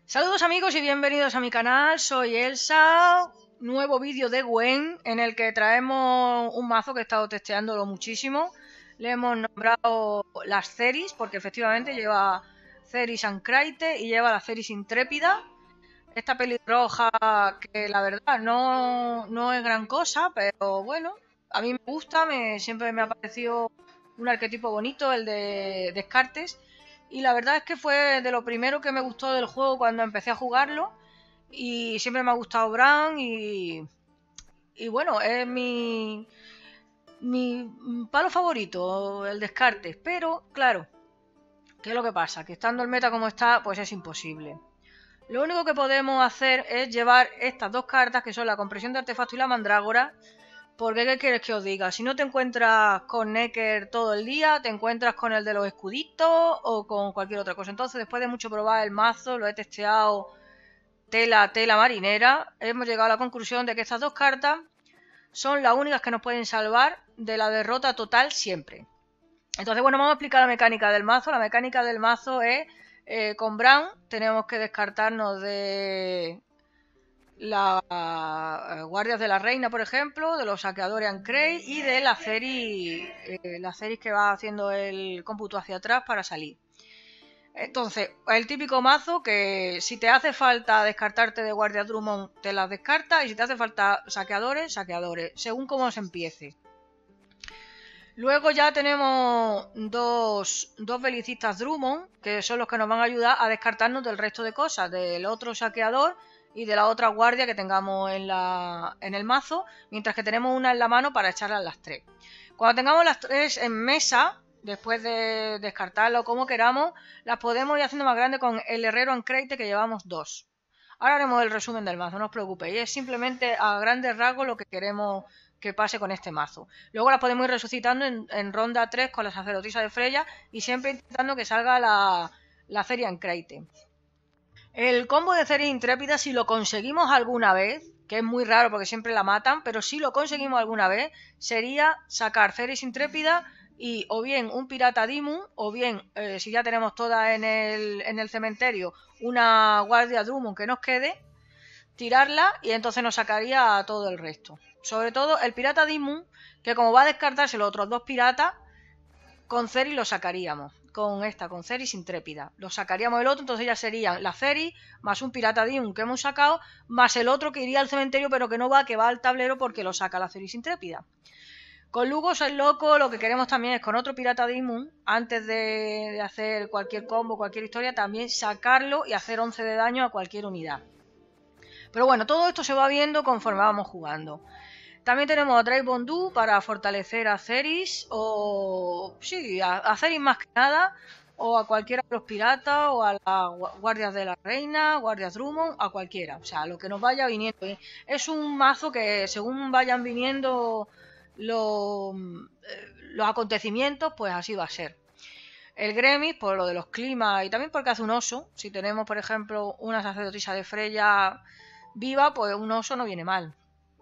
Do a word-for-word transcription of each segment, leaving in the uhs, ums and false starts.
Saludos amigos y bienvenidos a mi canal, soy Elsa, nuevo vídeo de Gwen en el que traemos un mazo que he estado testeándolo muchísimo. Le hemos nombrado las Ceris porque efectivamente lleva Ceris Ancraite y lleva la Ceris Intrépida. Esta pelirroja que la verdad no, no es gran cosa, pero bueno, a mí me gusta, me, siempre me ha parecido un arquetipo bonito el de Descartes. Y la verdad es que fue de lo primero que me gustó del juego cuando empecé a jugarlo. Y siempre me ha gustado Bran y, y bueno, es mi, mi palo favorito, el Descartes. Pero, claro, ¿qué es lo que pasa? Que estando el meta como está, pues es imposible. Lo único que podemos hacer es llevar estas dos cartas, que son la compresión de artefacto y la mandrágora. Porque, ¿qué quieres que os diga? Si no te encuentras con Necker todo el día, te encuentras con el de los escuditos o con cualquier otra cosa. Entonces, después de mucho probar el mazo, lo he testeado tela, tela marinera, hemos llegado a la conclusión de que estas dos cartas son las únicas que nos pueden salvar de la derrota total siempre. Entonces, bueno, vamos a explicar la mecánica del mazo. La mecánica del mazo es, eh, con Bran, tenemos que descartarnos de las uh, guardias de la reina, por ejemplo, de los saqueadores Ancrate y de la Ceris, eh, la Ceris que va haciendo el cómputo hacia atrás para salir. Entonces, el típico mazo que si te hace falta descartarte de guardias Drummond, te las descartas, y si te hace falta saqueadores, saqueadores, según cómo se empiece. Luego ya tenemos dos, dos belicistas Drummond, que son los que nos van a ayudar a descartarnos del resto de cosas, del otro saqueador y de la otra guardia que tengamos en, la, en el mazo, mientras que tenemos una en la mano para echarlas las tres. Cuando tengamos las tres en mesa, después de descartarlo como queramos, las podemos ir haciendo más grandes con el herrero Ancraite, que llevamos dos. Ahora haremos el resumen del mazo, no os preocupéis, es simplemente a grandes rasgos lo que queremos que pase con este mazo. Luego las podemos ir resucitando en, en ronda tres con la sacerdotisa de Freya y siempre intentando que salga la, la Ceris Ancraite. El combo de Ceris Intrépida, si lo conseguimos alguna vez, que es muy raro porque siempre la matan, pero si lo conseguimos alguna vez, sería sacar Ceris Intrépida y o bien un pirata Dimmu, o bien, eh, si ya tenemos todas en el, en el cementerio, una guardia Drummond que nos quede, tirarla y entonces nos sacaría a todo el resto. Sobre todo el pirata Dimmu, que como va a descartarse los otros dos piratas, con Ceris lo sacaríamos. Con esta, con Ceris Intrépida. Lo sacaríamos el otro, entonces ya serían la Ceris, más un pirata Dimmu que hemos sacado, más el otro que iría al cementerio, pero que no va, que va al tablero porque lo saca la Ceris Intrépida. Con Lugos el loco, lo que queremos también es con otro pirata Dimmu, antes de, de hacer cualquier combo, cualquier historia, también sacarlo y hacer once de daño a cualquier unidad. Pero bueno, todo esto se va viendo conforme vamos jugando. También tenemos a Drake Bondu para fortalecer a Ceris, o sí, a, a Ceris más que nada, o a cualquiera de los piratas, o a las guardias de la reina, guardias Drummond, a cualquiera, o sea, lo que nos vaya viniendo. Es un mazo que según vayan viniendo los, los acontecimientos, pues así va a ser. El Gremis, por lo de los climas y también porque hace un oso. Si tenemos, por ejemplo, una sacerdotisa de Freya viva, pues un oso no viene mal.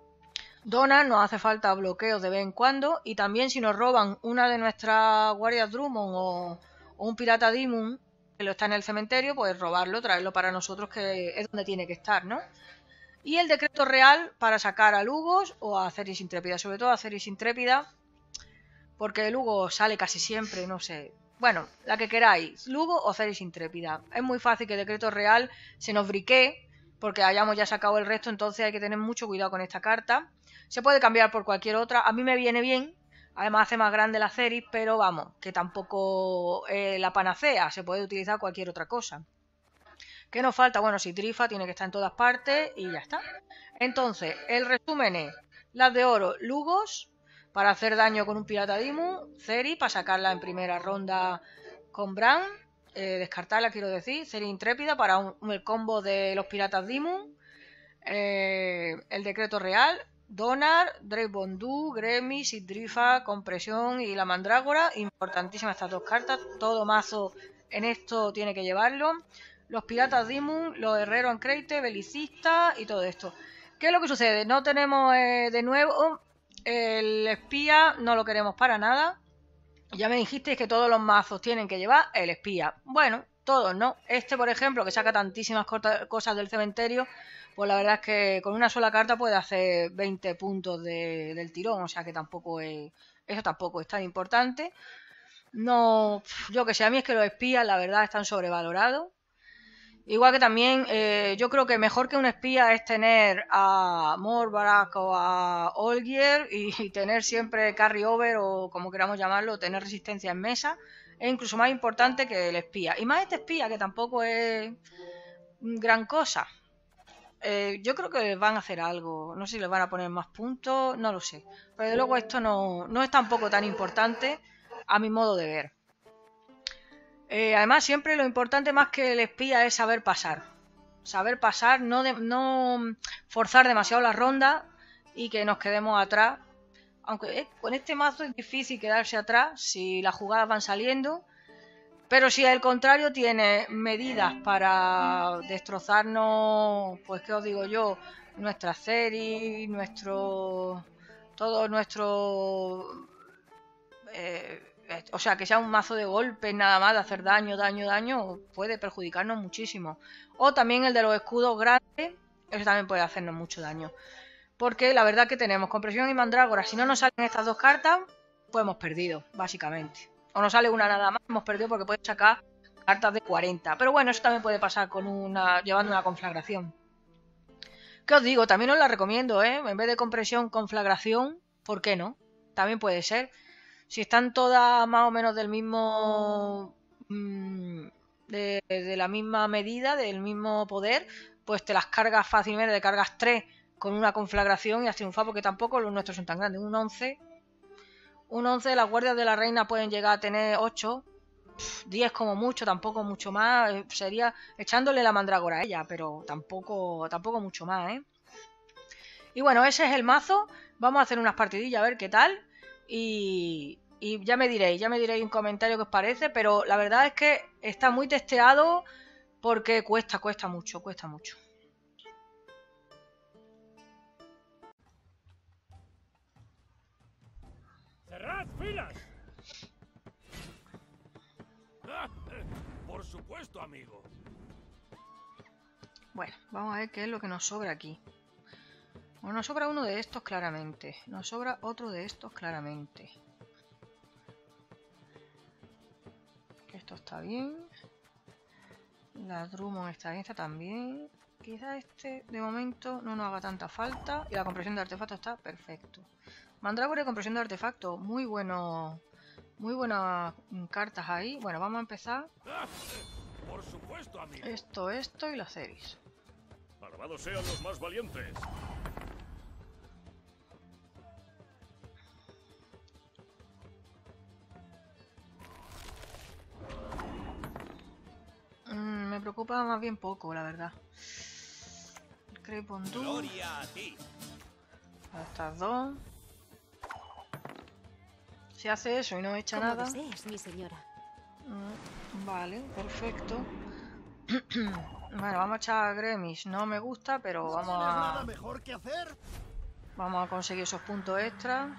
Donar, nos hace falta bloqueos de vez en cuando, y también si nos roban una de nuestras guardias Drummond o, o un pirata Dimmu que lo está en el cementerio, pues robarlo, traerlo para nosotros, que es donde tiene que estar, ¿no? Y el decreto real para sacar a Lugos o a Ceris Intrépida, sobre todo a Ceris Intrépida, porque Lugo sale casi siempre, no sé. Bueno, la que queráis, Lugo o Ceris Intrépida. Es muy fácil que el decreto real se nos briquee, porque hayamos ya sacado el resto, entonces hay que tener mucho cuidado con esta carta. Se puede cambiar por cualquier otra, a mí me viene bien, además hace más grande la Ceris, pero vamos, que tampoco eh, la panacea, se puede utilizar cualquier otra cosa. ¿Qué nos falta? Bueno, si Trifa tiene que estar en todas partes y ya está. Entonces, el resumen es, las de oro, Lugos, para hacer daño con un pirata Dimmu, Ceris, para sacarla en primera ronda con Bran, eh, descartarla quiero decir, Ceris Intrépida para un, un, el combo de los piratas Dimmu, eh, el decreto real, Donar, Drake Bondu, Gremis, Sidrifa, compresión y la mandrágora. Importantísimas estas dos cartas, todo mazo en esto tiene que llevarlo. Los piratas Dimmu, los herreros Ancraite, belicistas y todo esto. ¿Qué es lo que sucede? No tenemos eh, de nuevo el espía, no lo queremos para nada. Ya me dijisteis que todos los mazos tienen que llevar el espía. Bueno, todos, ¿no? Este, por ejemplo, que saca tantísimas cosas del cementerio, pues la verdad es que con una sola carta puede hacer veinte puntos de, del tirón, o sea que tampoco es, eso tampoco es tan importante. No, yo que sé, a mí es que los espías, la verdad, están sobrevalorados. Igual que también, eh, yo creo que mejor que un espía es tener a Morbarak o a Olgier y, y tener siempre carry over o como queramos llamarlo, tener resistencia en mesa. Es incluso más importante que el espía. Y más este espía, que tampoco es gran cosa. Eh, yo creo que les van a hacer algo. No sé si les van a poner más puntos, no lo sé. Pero luego esto no, no es tampoco tan importante a mi modo de ver. Eh, además, siempre lo importante más que el espía es saber pasar. Saber pasar, no, de, no forzar demasiado la ronda y que nos quedemos atrás. Aunque eh, con este mazo es difícil quedarse atrás si las jugadas van saliendo. Pero si al contrario tiene medidas para destrozarnos, pues qué os digo yo, nuestra serie, nuestro... todo nuestro... Eh, o sea, que sea un mazo de golpes nada más, de hacer daño, daño, daño, puede perjudicarnos muchísimo. O también el de los escudos grandes, eso también puede hacernos mucho daño. Porque la verdad que tenemos compresión y mandrágora. Si no nos salen estas dos cartas, pues hemos perdido, básicamente. O nos sale una nada más, hemos perdido porque puede sacar cartas de cuarenta. Pero bueno, eso también puede pasar con una llevando una conflagración. ¿Qué os digo? También os la recomiendo, ¿eh? En vez de compresión, conflagración, ¿por qué no? También puede ser. Si están todas más o menos del mismo... Mmm, de, de la misma medida, del mismo poder, pues te las cargas fácilmente, te cargas tres con una conflagración y has triunfado, porque tampoco los nuestros son tan grandes. Un once... Un once, las guardias de la reina pueden llegar a tener ocho, diez como mucho, tampoco mucho más. Sería echándole la mandrágora a ella, pero tampoco, tampoco mucho más, ¿eh? Y bueno, ese es el mazo. Vamos a hacer unas partidillas a ver qué tal. Y, y ya me diréis, ya me diréis un comentario qué os parece. Pero la verdad es que está muy testeado porque cuesta, cuesta mucho, cuesta mucho. ¡Cerrad filas! Por supuesto, amigo. Bueno, vamos a ver qué es lo que nos sobra aquí. Bueno, nos sobra uno de estos claramente. Nos sobra otro de estos claramente. Esto está bien. La Drummond está bien, esta también. Quizá este de momento no nos haga tanta falta. Y la compresión de artefacto está perfecto. Mandrágora y compresión de artefacto. Muy bueno. Muy buenas cartas ahí. Bueno, vamos a empezar. Por supuesto, amigo. Esto, esto y la Ceris. Alabados sean los más valientes. Mm, me preocupa más bien poco, la verdad. Crepondú. Gloria a ti. A estas dos. Si hace eso y no echa Como nada. desees, mi señora. Mm, vale, perfecto. Bueno, vamos a echar a Gremis. No me gusta, pero vamos a... nada mejor que hacer? Vamos a conseguir esos puntos extra.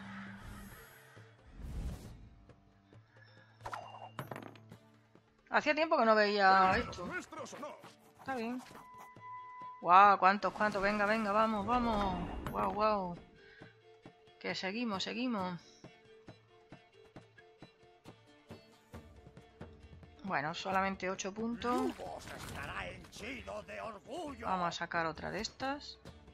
Hacía tiempo que no veía esto. ¿Nuestros o no? Está bien. Guau, cuántos, cuántos. Venga, venga, vamos, vamos. Guau, guau. Que seguimos, seguimos. Bueno, solamente ocho puntos. Lugos estará henchido de orgullo. Vamos a sacar otra de estas.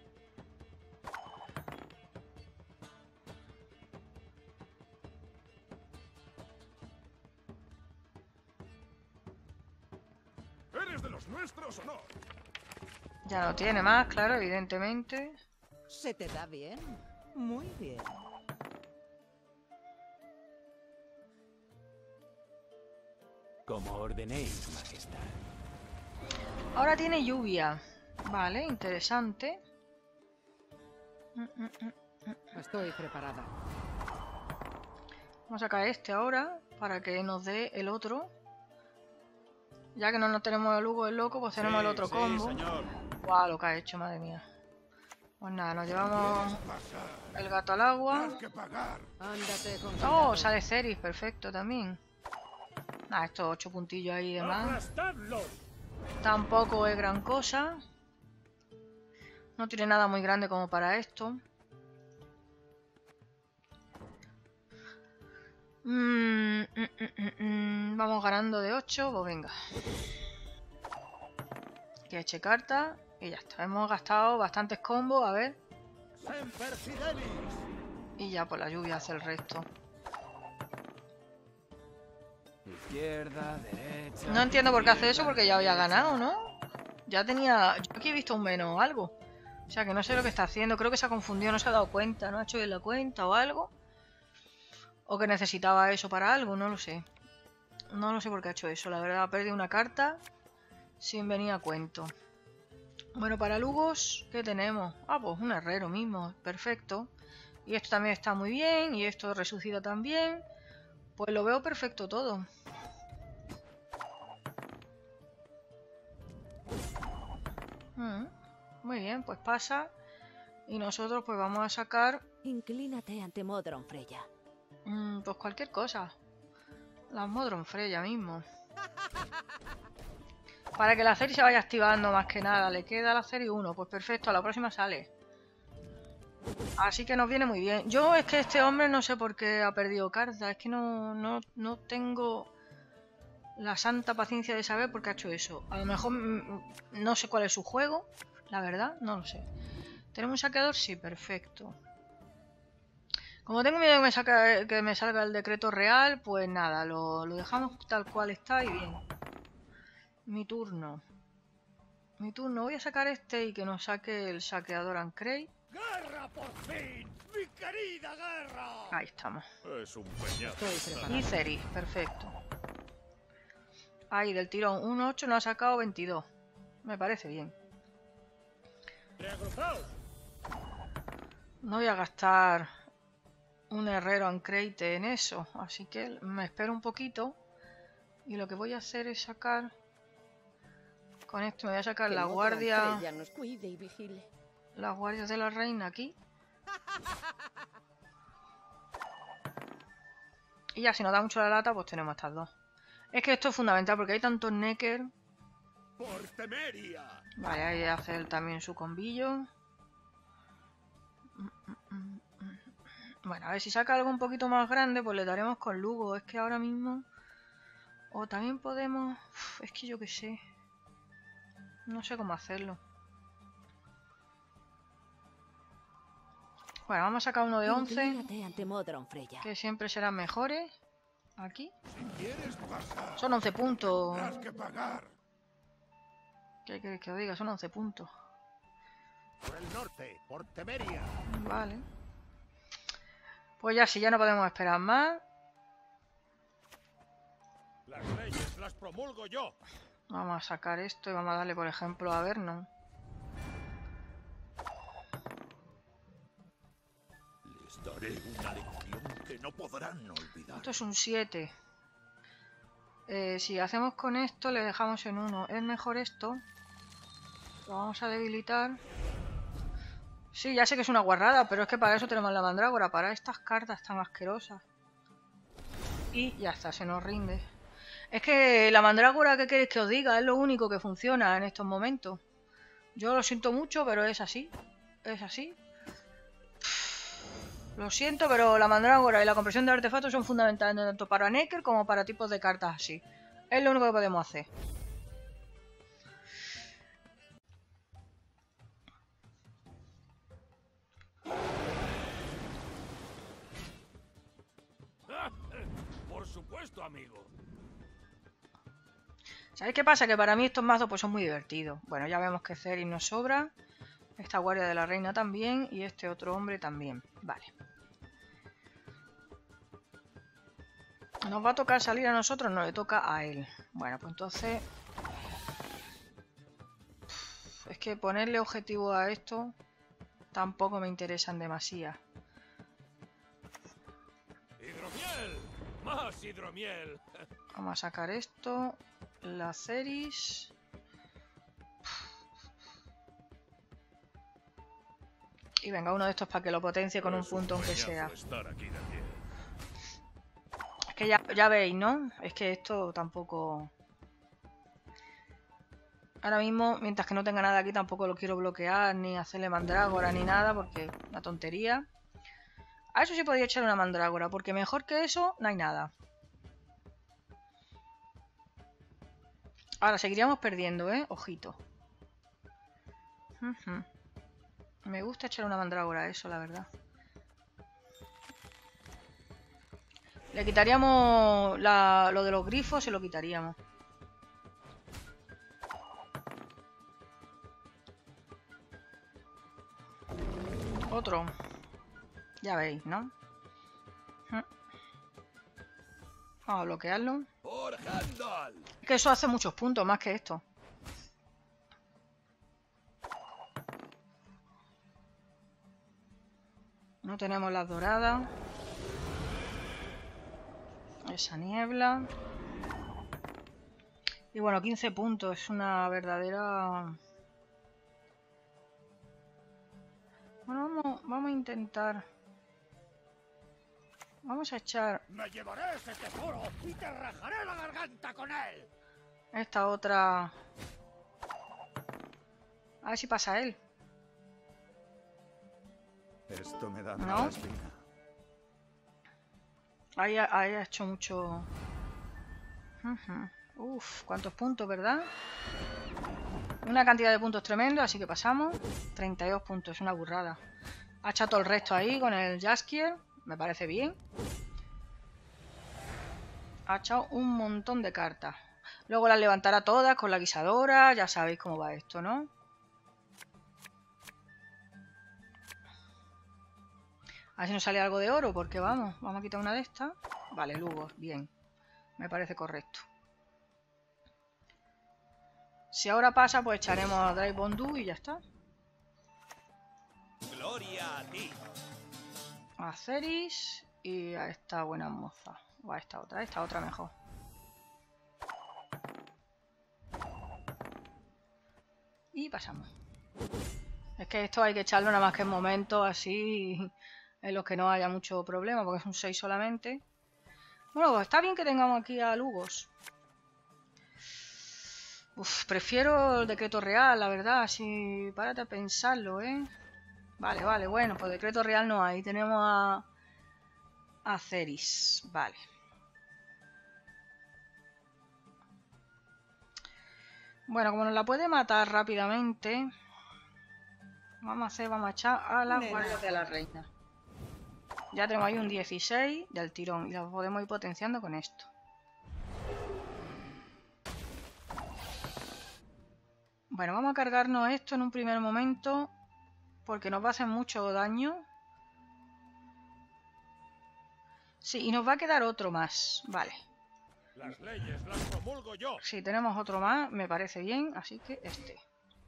¿Eres de los nuestros o no? Ya no tiene más, claro, evidentemente. ¿Se te da bien? Muy bien. Como ordenéis, majestad. Ahora tiene lluvia. Vale, interesante. Mm, mm, mm. Estoy preparada. Vamos a sacar este ahora para que nos dé el otro. Ya que no nos tenemos el Hugo el loco, pues tenemos el otro sí, combo. Señor. Guau, lo que ha hecho, madre mía. Pues nada, nos llevamos el gato al agua. Que pagar. Ándate con Oh, cuidado. sale Ceris, perfecto también. Ah, estos ocho puntillos ahí y demás. ¡Aplastadlo! Tampoco es gran cosa. No tiene nada muy grande como para esto. Mm, mm, mm, mm, mm. Vamos ganando de ocho, pues venga. Que eche carta y ya está. Hemos gastado bastantes combos, a ver. Semper Fidelis. Y ya por la lluvia hace el resto. Izquierda, derecha. No entiendo por qué hace eso, izquierda, porque ya había derecha. ganado, ¿no? Ya tenía... Yo aquí he visto un menos o algo. O sea que no sé lo que está haciendo. Creo que se ha confundido, no se ha dado cuenta. ¿No ha hecho bien la cuenta o algo? O que necesitaba eso para algo, no lo sé. No lo sé por qué ha hecho eso. La verdad, ha perdido una carta sin venir a cuento. Bueno, para Lugos, ¿qué tenemos? Ah, pues un herrero mismo. Perfecto. Y esto también está muy bien. Y esto resucita también. Pues lo veo perfecto todo. Mm, muy bien, pues pasa. Y nosotros pues vamos a sacar... Inclínate ante Modron Freya. Mm, pues cualquier cosa. Las Modron Freya mismo. Para que la serie se vaya activando más que nada. Le queda la serie uno. Pues perfecto, a la próxima sale. Así que nos viene muy bien. Yo es que este hombre no sé por qué ha perdido cartas. Es que no, no, no tengo la santa paciencia de saber por qué ha hecho eso. A lo mejor mm, no sé cuál es su juego. La verdad, no lo sé. ¿Tenemos un saqueador? Sí, perfecto. Como tengo miedo que me, saca, que me salga el decreto real, pues nada, lo, lo dejamos tal cual está y bien. Mi turno. Mi turno. Voy a sacar este y que nos saque el saqueador Ancrey. ¡Guerra por fin! ¡Mi querida guerra! Ahí estamos. Es un peñazo. Estoy preparado. Y Ceris, perfecto. Ahí, del tirón. Un ocho nos ha sacado veintidós. Me parece bien. ¡Reagrupaos! No voy a gastar un herrero Ancreite en eso. Así que me espero un poquito. Y lo que voy a hacer es sacar... Con esto me voy a sacar Que la Modron guardia... Freya nos cuide y vigile. Las guardias de la reina aquí. Y ya si nos da mucho la lata, pues tenemos estas dos. Es que esto es fundamental porque hay tantos Necker. ¡Por Temeria! Vale, ahí hace él también su combillo. Bueno, a ver si saca algo un poquito más grande, pues le daremos con Lugo. Es que ahora mismo... O también podemos... Uf, es que yo qué sé. No sé cómo hacerlo. Bueno, vamos a sacar uno de once. Inclínate ante Modron Freya. Que siempre serán mejores. Aquí. Si quieres pasar, Son once puntos. tendrás que pagar. ¿Qué queréis que os diga? Son once puntos. Por el norte, por Temeria. Vale. Pues ya, si ya no podemos esperar más. Las leyes las promulgo yo. Vamos a sacar esto y vamos a darle, por ejemplo, a Vernon. Les daré una lección que no podrán olvidar. Esto es un siete. Eh, si hacemos con esto, le dejamos en uno. Es mejor esto. Lo vamos a debilitar. Sí, ya sé que es una guarrada, pero es que para eso tenemos la mandrágora. Para estas cartas tan asquerosas. Y ya está, se nos rinde. Es que la mandrágora, ¿qué queréis que os diga? Es lo único que funciona en estos momentos. Yo lo siento mucho, pero es así. Es así. Lo siento, pero la mandrágora y la compresión de artefactos son fundamentales tanto para Necker como para tipos de cartas así. Es lo único que podemos hacer. Por supuesto, amigo. ¿Sabéis qué pasa? Que para mí estos mazos pues son muy divertidos. Bueno, ya vemos que Ceris nos sobra. Esta guardia de la reina también. Y este otro hombre también. Vale. ¿Nos va a tocar salir a nosotros? No, le toca a él. Bueno, pues entonces... Es que ponerle objetivo a esto tampoco me interesan demasiado. ¡Hidromiel! ¡Más hidromiel! Vamos a sacar esto. La Ceris. Y venga, uno de estos para que lo potencie con un Es punto aunque peñazo sea. estar aquí de pie. Que ya, ya veis, ¿no? Es que esto tampoco... Ahora mismo, mientras que no tenga nada aquí, tampoco lo quiero bloquear, ni hacerle mandrágora, ni nada, porque una tontería. A eso sí podría echar una mandrágora, porque mejor que eso no hay nada. Ahora, seguiríamos perdiendo, ¿eh? Ojito. Uh-huh. Me gusta echar una mandrágora a eso, la verdad. Le quitaríamos la, lo de los grifos, se lo quitaríamos. Otro. Ya veis, ¿no? Vamos a bloquearlo. Es que eso hace muchos puntos, más que esto. No tenemos las doradas. Esa niebla. Y bueno, quince puntos. Es una verdadera... Bueno, vamos, vamos a intentar... Vamos a echar... Me llevaré ese tesoro y te rajaré la garganta con él. Esta otra... A ver si pasa él. Esto me da ¿No? mala espina. Ahí ha, ahí ha hecho mucho... Uh-huh. Uf, cuántos puntos, ¿verdad? Una cantidad de puntos tremendo, así que pasamos. treinta y dos puntos, es una burrada. Ha echado todo el resto ahí con el Jaskier. Me parece bien. Ha echado un montón de cartas. Luego las levantará todas con la guisadora. Ya sabéis cómo va esto, ¿no? A ver si nos sale algo de oro, porque vamos, vamos a quitar una de estas. Vale, Lugos, bien. Me parece correcto. Si ahora pasa, pues echaremos a Drive Bondu y ya está. Gloria a ti. A Ceris y a esta buena moza. O a esta otra, esta otra mejor. Y pasamos. Es que esto hay que echarlo nada más que en momentos así en los que no haya mucho problema, porque es un seis solamente. Bueno, pues está bien que tengamos aquí a Lugos. Uf, prefiero el decreto real, la verdad, así párate a pensarlo, ¿eh? Vale, vale, bueno, pues decreto real no hay. Tenemos a... a Ceris, vale. Bueno, como nos la puede matar rápidamente, vamos a hacer, vamos a echar a las guardias de la reina. Ya tenemos ahí un dieciséis del tirón y la podemos ir potenciando con esto. Bueno, vamos a cargarnos esto en un primer momento porque nos va a hacer mucho daño. Sí, y nos va a quedar otro más, vale. Las leyes las promulgo yo. Sí, tenemos otro más, me parece bien, así que este.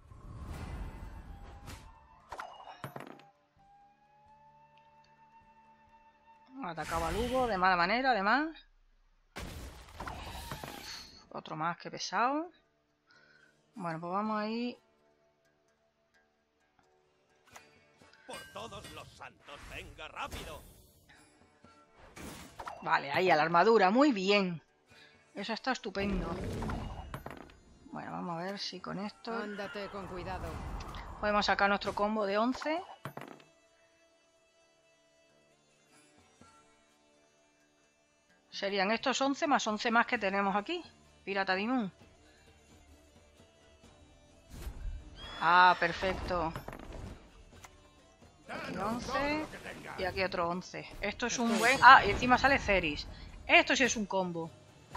Atacaba a Lugo de mala manera, además. Otro más que pesado. Bueno, pues vamos ahí. Por todos los santos, venga rápido. Vale, ahí a la armadura, muy bien. Eso está estupendo. Bueno, vamos a ver si con esto Ándate con cuidado. podemos sacar nuestro combo de once. Serían estos once más once más que tenemos aquí. Pirata Dimun. Ah, perfecto. Aquí once. Y aquí otro once. Esto es un buen... Ah, y encima sale Ceris. Esto sí es un combo.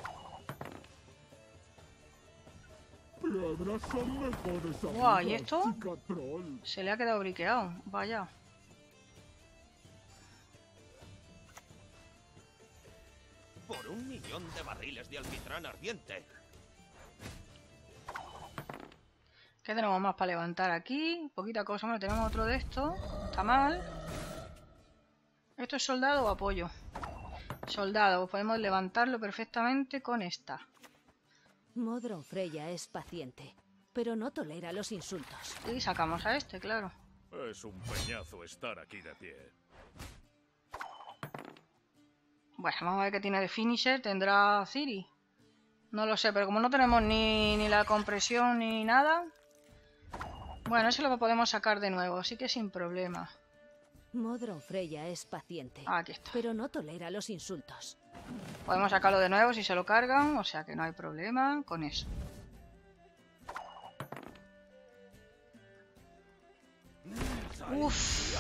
Piedras son mejores Guau, ¿y amigas, esto? chica troll. Se le ha quedado briqueado. Vaya. Por un millón de barriles de alquitrán ardiente. ¿Qué tenemos más para levantar aquí? Poquita cosa. Bueno, tenemos otro de estos. Está mal. ¿Esto es soldado o apoyo? Soldado. Podemos levantarlo perfectamente con esta. Modron Freya es paciente, pero no tolera los insultos. Y sacamos a este, claro. Es un peñazo estar aquí de pie. Bueno, vamos a ver qué tiene de finisher. ¿Tendrá Ciri? No lo sé, pero como no tenemos ni, ni la compresión ni nada... Bueno, eso lo podemos sacar de nuevo, así que sin problema. Modron Freya es paciente, Aquí está. pero no tolera los insultos. Podemos sacarlo de nuevo si se lo cargan, o sea que no hay problema con eso. Uf.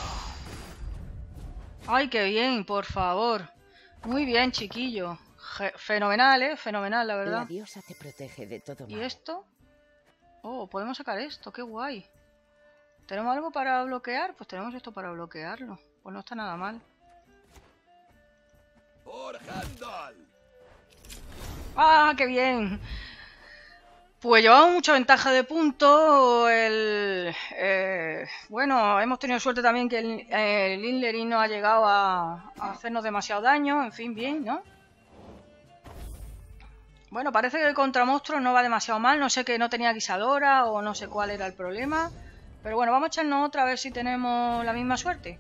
Ay, qué bien, por favor. Muy bien, chiquillo. Je fenomenal, ¿eh? Fenomenal, la verdad. La diosa te protege de todo mal. ¿Y esto? Oh, podemos sacar esto, qué guay. ¿Tenemos algo para bloquear? Pues tenemos esto para bloquearlo. Pues no está nada mal. ¡Por Heimdall! ¡Ah, qué bien! Pues llevamos mucha ventaja de punto. El, eh, bueno, hemos tenido suerte también que el, el Inlerin no ha llegado a, a hacernos demasiado daño. En fin, bien, ¿no? Bueno, parece que el contramonstruo no va demasiado mal. No sé que no tenía guisadora o no sé cuál era el problema. Pero bueno, vamos a echarnos otra a ver si tenemos la misma suerte.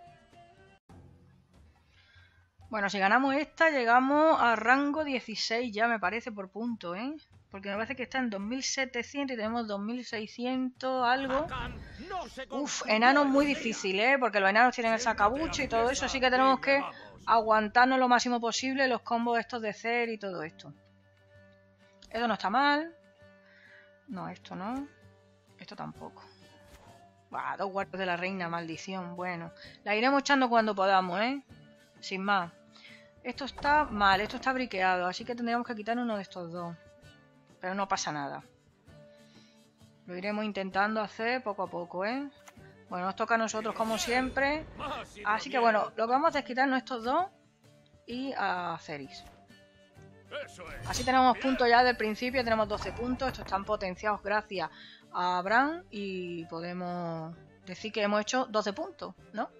Bueno, si ganamos esta, llegamos a rango dieciséis ya, me parece, por punto, ¿eh? Porque me parece que está en dos mil setecientos y tenemos dos mil seiscientos algo. Uf, enanos muy difícil, ¿eh? Porque los enanos tienen el sacabucho y todo eso, así que tenemos que aguantarnos lo máximo posible los combos estos de Cer y todo esto. Eso no está mal. No, esto no. Esto tampoco. Bah, dos guardias de la reina, maldición. Bueno, la iremos echando cuando podamos, ¿eh? Sin más. Esto está mal, esto está briqueado, así que tendríamos que quitar uno de estos dos. Pero no pasa nada. Lo iremos intentando hacer poco a poco, ¿eh? Bueno, nos toca a nosotros como siempre. Así que bueno, lo que vamos a hacer es quitarnos estos dos y a Ceris. Así tenemos puntos ya del principio, tenemos doce puntos. Estos están potenciados gracias a Bran y podemos decir que hemos hecho doce puntos, ¿no?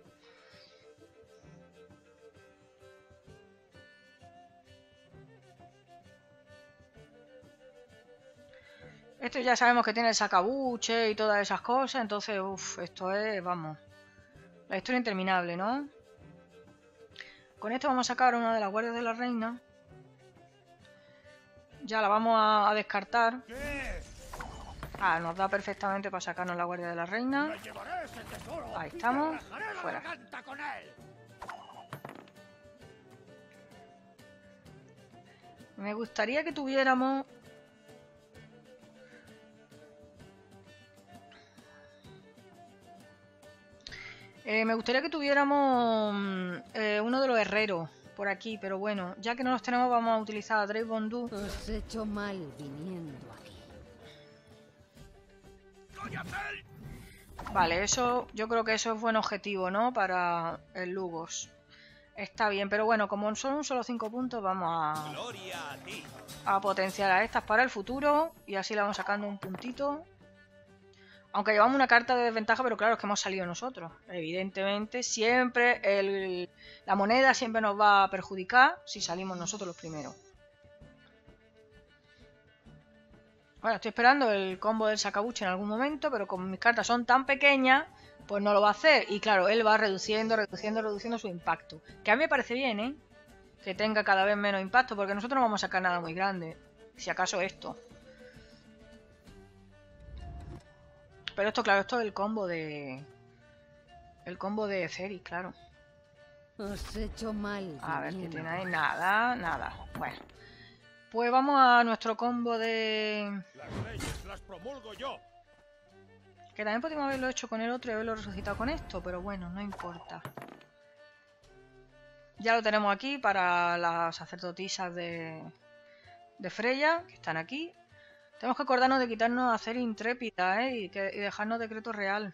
Esto ya sabemos que tiene el sacabuche y todas esas cosas, entonces, uff, esto es, vamos, la historia interminable, ¿no? Con esto vamos a sacar una de las guardias de la reina. Ya la vamos a, a descartar. Ah, nos da perfectamente para sacarnos la guardia de la reina. Ahí estamos, fuera. Me gustaría que tuviéramos... Eh, me gustaría que tuviéramos eh, uno de los herreros por aquí, pero bueno, ya que no los tenemos vamos a utilizar a Drake Bondu. Os he hecho mal viniendo aquí. Vale, eso, yo creo que eso es buen objetivo, ¿no? Para el Lugos. Está bien, pero bueno, como son un solo cinco puntos, vamos a, Gloria a ti. a potenciar a estas para el futuro y así le vamos sacando un puntito. Aunque llevamos una carta de desventaja, pero claro, es que hemos salido nosotros. Evidentemente, siempre el, la moneda siempre nos va a perjudicar si salimos nosotros los primeros. Bueno, estoy esperando el combo del sacabuche en algún momento, pero como mis cartas son tan pequeñas, pues no lo va a hacer. Y claro, él va reduciendo, reduciendo, reduciendo su impacto. Que a mí me parece bien, ¿eh? Que tenga cada vez menos impacto, porque nosotros no vamos a sacar nada muy grande. Si acaso esto. Pero esto, claro, esto es el combo de... El combo de Ceris, claro. Os he hecho mal. A ver, ¿qué viniendo. tiene ahí? Nada, nada. Bueno. Pues vamos a nuestro combo de... Las leyes las promulgo yo. Que también podríamos haberlo hecho con el otro y haberlo resucitado con esto, pero bueno, no importa. Ya lo tenemos aquí para las sacerdotisas de... De Freya, que están aquí. Tenemos que acordarnos de quitarnos a hacer intrépida, ¿eh? Y, que, y dejarnos decreto real.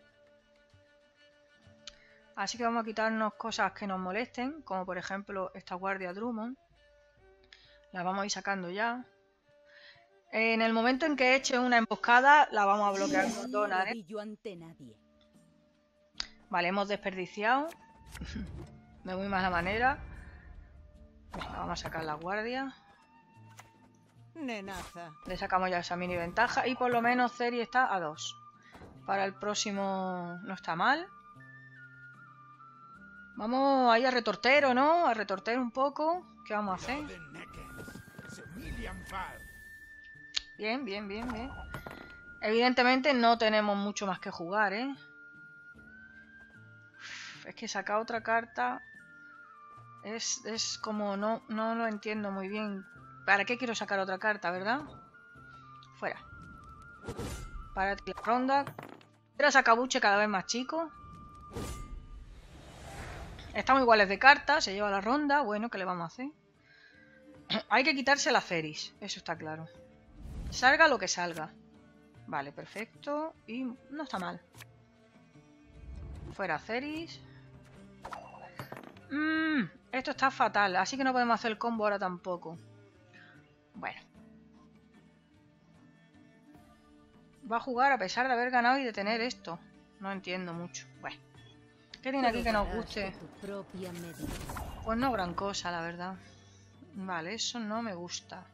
Así que vamos a quitarnos cosas que nos molesten, como por ejemplo esta guardia Drummond. La vamos a ir sacando ya. En el momento en que eche una emboscada, la vamos a bloquear con Donar, ¿eh? Yo ante nadie. Vale, hemos desperdiciado. De muy mala manera. Venga, vamos a sacar la guardia. Nenaza. Le sacamos ya esa mini ventaja. Y por lo menos Ciri está a dos. Para el próximo no está mal. Vamos ahí a retortero, ¿no? A retortero un poco. ¿Qué vamos a hacer? Bien, bien, bien, bien. Evidentemente no tenemos mucho más que jugar, ¿eh? Uf, es que sacar otra carta es, es como... No, no lo entiendo muy bien. ¿Para qué quiero sacar otra carta, verdad? Fuera. Para la ronda. Era sacabuche cada vez más chico. Estamos iguales de cartas. Se lleva la ronda. Bueno, ¿qué le vamos a hacer? Hay que quitarse la Ceris. Eso está claro. Salga lo que salga. Vale, perfecto. Y no está mal. Fuera Ceris. Mmm, esto está fatal. Así que no podemos hacer el combo ahora tampoco. Bueno. Va a jugar a pesar de haber ganado y de tener esto. No entiendo mucho. Bueno. ¿Qué tiene aquí que nos guste? Pues no gran cosa, la verdad. Vale, eso no me gusta.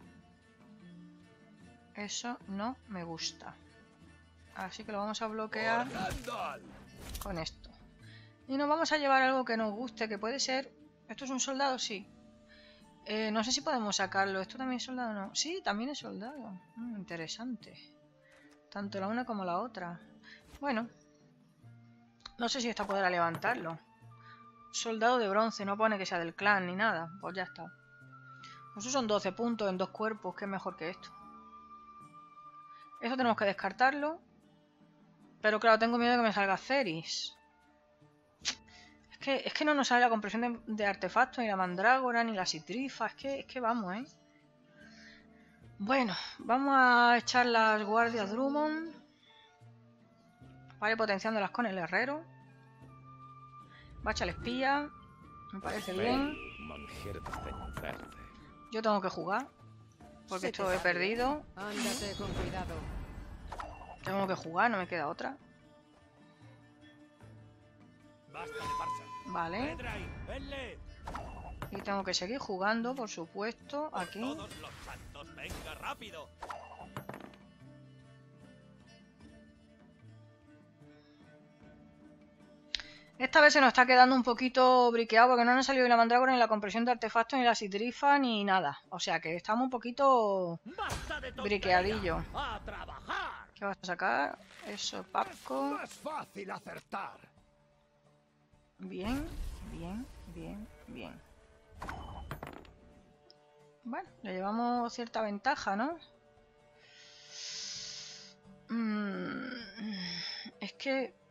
Eso no me gusta. Así que lo vamos a bloquear con esto. Y nos vamos a llevar algo que nos guste, que puede ser... ¿Esto es un soldado? Sí. Eh, no sé si podemos sacarlo. ¿Esto también es soldado o no? Sí, también es soldado. Mm, interesante. Tanto la una como la otra. Bueno. No sé si esta podrá levantarlo. Soldado de bronce. No pone que sea del clan ni nada. Pues ya está. Pues eso son doce puntos en dos cuerpos. Que es mejor que esto. Esto tenemos que descartarlo. Pero claro, tengo miedo de que me salga Ceris. Es que, es que no nos sale la compresión de, de artefactos, ni la mandrágora, ni la citrifa. Es que, es que vamos, ¿eh? Bueno, vamos a echar las guardias Drummond. Vale, potenciándolas con el herrero. Bacha el espía. Me parece bien. Yo tengo que jugar. Porque esto he perdido. Ándate con cuidado. Tengo que jugar, no me queda otra. Vale. Y tengo que seguir jugando, por supuesto, aquí. Todos los santos, venga rápido. Esta vez se nos está quedando un poquito briqueado porque no nos ha salido ni la mandrágora, ni la compresión de artefactos, ni la citrifa, ni nada. O sea que estamos un poquito briqueadillo. ¡A trabajar! ¿Qué vas a sacar? Eso, Paco. No es fácil acertar. Bien, bien, bien, bien. Bueno, le llevamos cierta ventaja, ¿no? Mm, es que...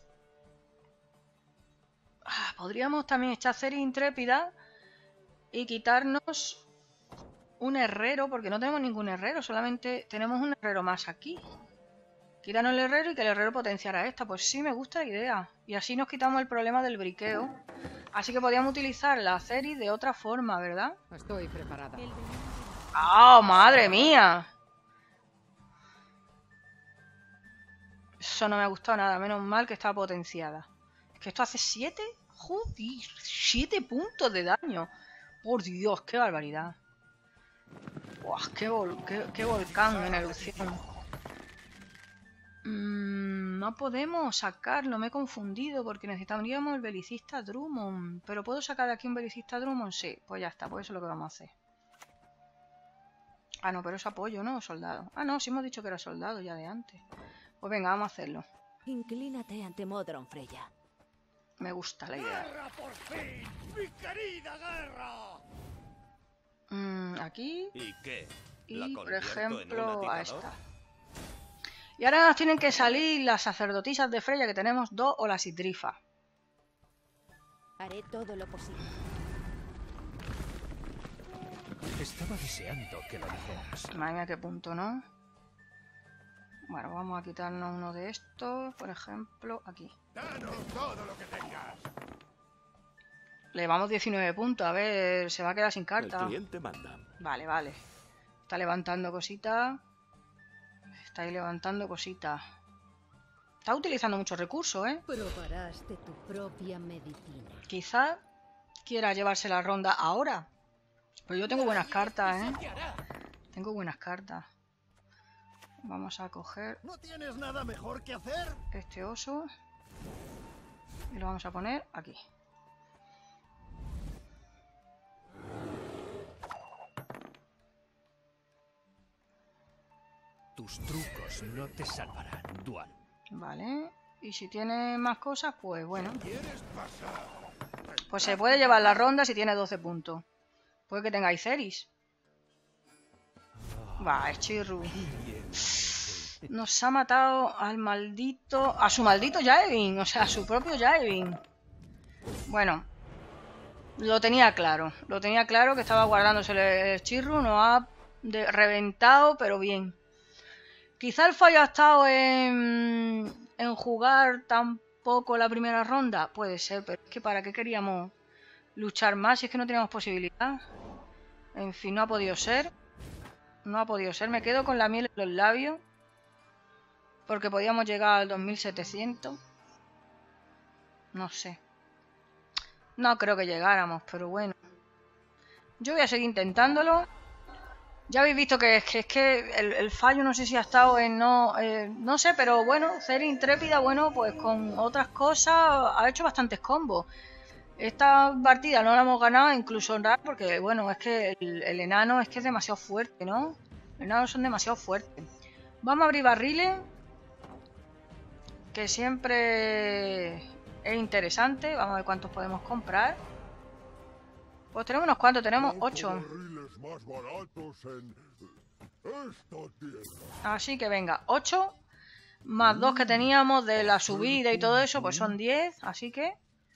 Ah, podríamos también echar Ceris intrépida y quitarnos un herrero, porque no tenemos ningún herrero, solamente tenemos un herrero más aquí. Quitarnos el herrero y que el herrero potenciara esta. Pues sí, me gusta la idea. Y así nos quitamos el problema del briqueo. Así que podríamos utilizar la Ceris de otra forma, ¿verdad? Estoy preparada. ¡Oh, madre mía! Eso no me ha gustado nada. Menos mal que está potenciada. Es que esto hace siete... ¡Joder! siete puntos de daño. Por Dios, qué barbaridad. ¡Buah! ¡Qué, vol qué, qué volcán en erupción! Mm, no podemos sacarlo, me he confundido porque necesitaríamos el belicista Drummond. ¿Pero puedo sacar de aquí un belicista Drummond? Sí, pues ya está, pues eso es lo que vamos a hacer. Ah, no, pero es apoyo, ¿no? Soldado. Ah, no, sí hemos dicho que era soldado ya de antes. Pues venga, vamos a hacerlo. Inclínate ante Modron, Freya. Me gusta la idea. ¡Guerra por fin! ¡Mi querida guerra! Mm, aquí. ¿Y qué? ¿La Y, por convierto en un ejemplo, a latiguador? esta. Y ahora nos tienen que salir las sacerdotisas de Freya, que tenemos dos, o la citrifa. Haré todo lo posible. Estaba deseando que lo dijeras. Madre mía, qué punto, ¿no? Bueno, vamos a quitarnos uno de estos, por ejemplo, aquí. Danos todo lo que tengas. Le llevamos diecinueve puntos, a ver, se va a quedar sin carta. El cliente manda. Vale, vale. Está levantando cositas. Está ahí levantando cositas. Está utilizando muchos recursos, ¿eh? Probarás de tu propia medicina. Quizá quiera llevarse la ronda ahora. Pero yo tengo buenas cartas, ¿eh? Tengo buenas cartas. Vamos a coger ¿No tienes nada mejor que hacer? este oso. Y lo vamos a poner aquí. Tus trucos no te salvarán, Dual. Vale. Y si tiene más cosas, pues bueno. ¿Quieres pasar? Pues se puede llevar la ronda si tiene doce puntos. Puede que tengáis Ceris. Va, es Chirru. Nos ha matado al maldito... A su maldito Yaevin. O sea, a su propio Yaevin. Bueno. Lo tenía claro. Lo tenía claro que estaba guardándose el Chirru. Nos ha de... reventado, pero bien. Quizá el fallo ha estado en... en jugar tan poco la primera ronda. Puede ser, pero es que ¿para qué queríamos luchar más si es que no teníamos posibilidad? En fin, no ha podido ser. No ha podido ser. Me quedo con la miel en los labios. Porque podíamos llegar al dos mil setecientos. No sé. No creo que llegáramos, pero bueno. Yo voy a seguir intentándolo. Ya habéis visto que, que es que el, el fallo no sé si ha estado en no... Eh, no sé, pero bueno, Ceri Intrépida, bueno, pues con otras cosas ha hecho bastantes combos. Esta partida no la hemos ganado, incluso en Rare, porque bueno, es que el, el enano es que es demasiado fuerte, ¿no? Los enanos son demasiado fuertes. Vamos a abrir barriles, que siempre es interesante. Vamos a ver cuántos podemos comprar. Pues tenemos unos cuantos, tenemos ocho. Más baratos en esta tierra. Así que venga, ocho más dos que teníamos de la subida y todo eso, pues son diez, así que...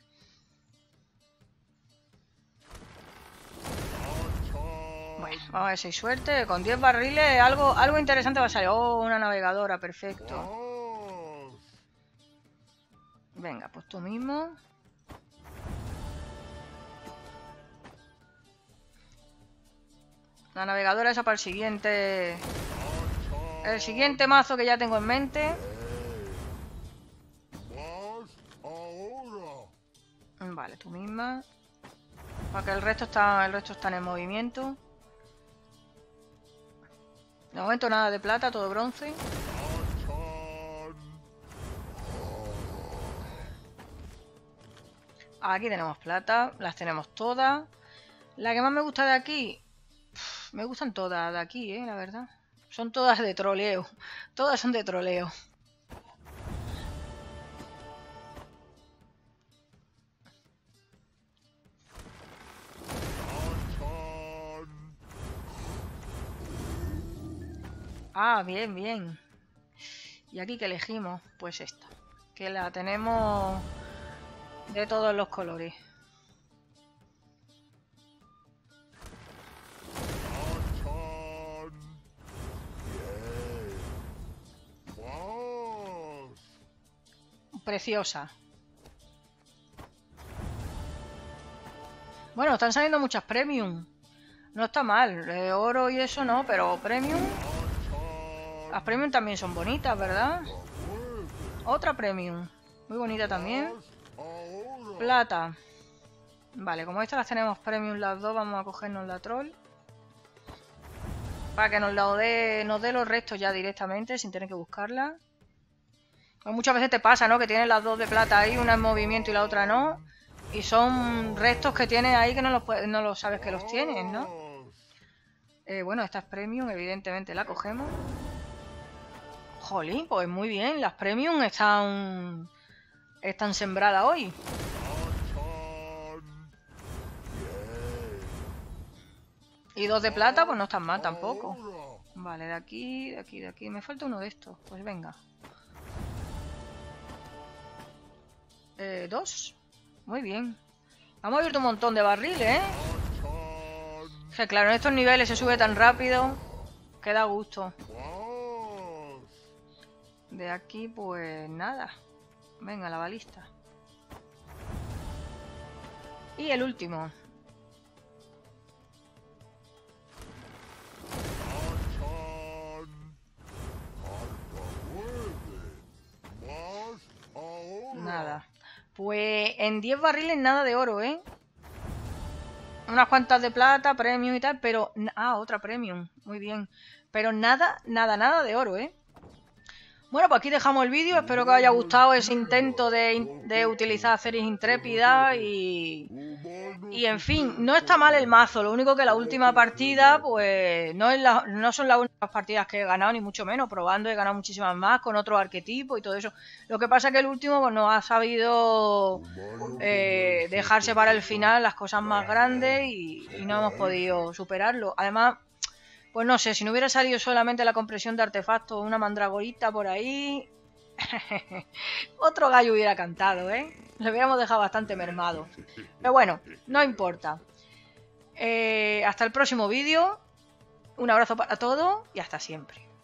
Bueno, vamos a ver si hay suerte. Con diez barriles algo, algo interesante va a salir. Oh, una navegadora, perfecto. Venga, pues tú mismo. La navegadora esa para el siguiente... El siguiente mazo que ya tengo en mente. Vale, tú misma. Para que el resto está, el resto está en movimiento. De momento nada de plata, todo bronce. Aquí tenemos plata, las tenemos todas. La que más me gusta de aquí... Me gustan todas de aquí, eh, la verdad. Son todas de troleo. Todas son de troleo. Ah, bien, bien. ¿Y aquí qué elegimos? Pues esta. Que la tenemos de todos los colores. Preciosa. Bueno, están saliendo muchas premium. No está mal. Eh, oro y eso no, pero premium. Las premium también son bonitas, ¿verdad? Otra premium. Muy bonita también. Plata. Vale, como estas las tenemos premium las dos, vamos a cogernos la troll. Para que nos la dé, nos dé los restos ya directamente, sin tener que buscarla. Pues muchas veces te pasa, ¿no? Que tienes las dos de plata ahí, una en movimiento y la otra no. Y son restos que tienes ahí que no los, puedes, no los sabes que los tienes, ¿no? Eh, bueno, esta es premium, evidentemente la cogemos. Jolín, pues muy bien, las premium están, están sembradas hoy. Y dos de plata, pues no están mal tampoco. Vale, de aquí, de aquí, de aquí. Me falta uno de estos, pues venga. Eh, dos. Muy bien. Hemos abierto un montón de barriles, ¿eh? Que claro, en estos niveles se sube tan rápido que da gusto. De aquí, pues nada. Venga, la balista. Y el último. Nada. Pues en diez barriles nada de oro, ¿eh? Unas cuantas de plata, premium y tal, pero... Ah, otra premium. Muy bien. Pero nada, nada, nada de oro, ¿eh? Bueno, pues aquí dejamos el vídeo. Espero que os haya gustado ese intento de, de utilizar Ceres Intrépida y... Y en fin, no está mal el mazo. Lo único que la última partida, pues no, es la, no son las únicas partidas que he ganado, ni mucho menos. Probando he ganado muchísimas más con otro arquetipo y todo eso. Lo que pasa es que el último pues, no ha sabido eh, dejarse para el final las cosas más grandes y, y no hemos podido superarlo. Además... Pues no sé, si no hubiera salido solamente la compresión de artefactos, una mandragorita por ahí... Otro gallo hubiera cantado, ¿eh? Lo hubiéramos dejado bastante mermado. Pero bueno, no importa. Eh, hasta el próximo vídeo. Un abrazo para todos y hasta siempre.